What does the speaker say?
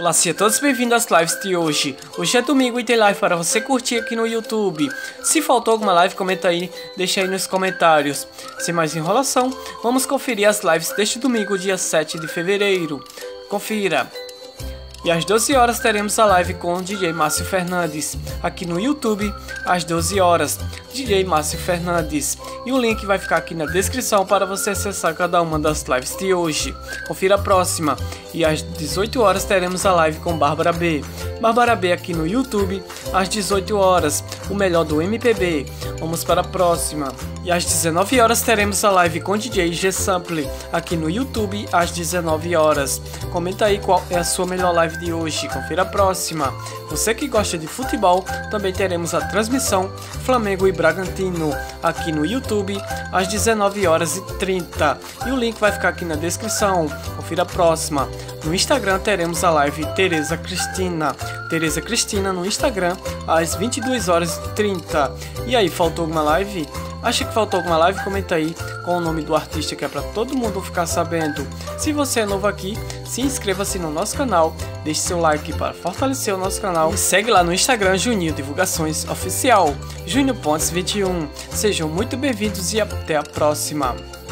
Olá, sejam todos bem-vindos às lives de hoje. Hoje é domingo e tem live para você curtir aqui no YouTube. Se faltou alguma live, comenta aí, deixa aí nos comentários. Sem mais enrolação, vamos conferir as lives deste domingo, dia 7 de fevereiro. Confira! E às 12 horas teremos a live com o DJ Márcio Fernandes, aqui no YouTube, às 12 horas, DJ Márcio Fernandes. E o link vai ficar aqui na descrição para você acessar cada uma das lives de hoje. Confira a próxima. E às 18 horas teremos a live com Bárbara B. Bárbara B aqui no YouTube, às 18 horas, o melhor do MPB. Vamos para a próxima. E às 19 horas teremos a live com DJ G Sample, aqui no YouTube, às 19 horas. Comenta aí qual é a sua melhor live de hoje. Confira a próxima. Você que gosta de futebol, também teremos a transmissão Flamengo e Bragantino, aqui no YouTube, às 19 horas e 30. E o link vai ficar aqui na descrição. Confira a próxima. No Instagram teremos a live Tereza Cristina. Tereza Cristina no Instagram, às 22 horas e 30. E aí, faltou alguma live? Acha que faltou alguma live? Comenta aí com o nome do artista, que é para todo mundo ficar sabendo. Se você é novo aqui, se inscreva-se no nosso canal, deixe seu like para fortalecer o nosso canal e segue lá no Instagram Juninho Divulgações Oficial, Júnior Pontes 21. Sejam muito bem-vindos e até a próxima.